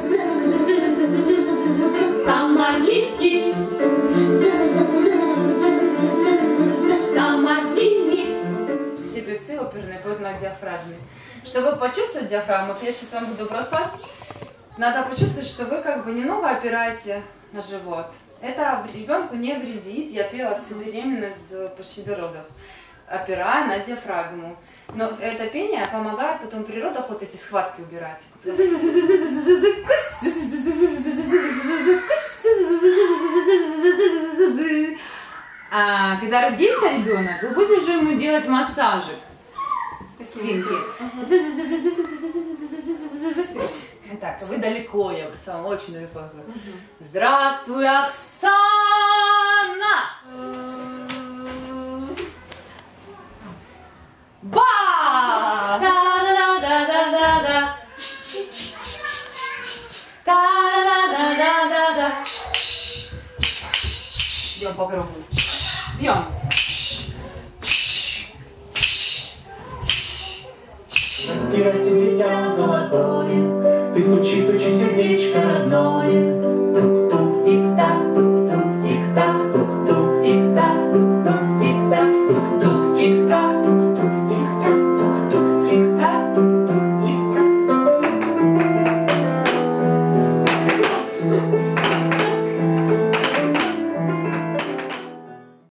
Комар летит, комар звенит. Все певцы оперные поют на диафрагме. Чтобы почувствовать диафрагму, я сейчас вам буду бросать. Надо почувствовать, что вы как бы немного опираете на живот. Это ребенку не вредит. Я пела всю беременность почти до родов, опирая на диафрагму. Но это пение помогает потом при родах вот эти схватки убирать. А когда родится ребенок, вы будете уже ему делать массажик свинки. Итак, вы далеко, я сам очень далеко. Здравствуй, Оксана! Ба! Да-да-да-да-да-да! Да-да-да-да-да-да! Бьем по кругу. Бьем. Расти, расти, дитя золотое, ты стучи, стучи, сердечко родное.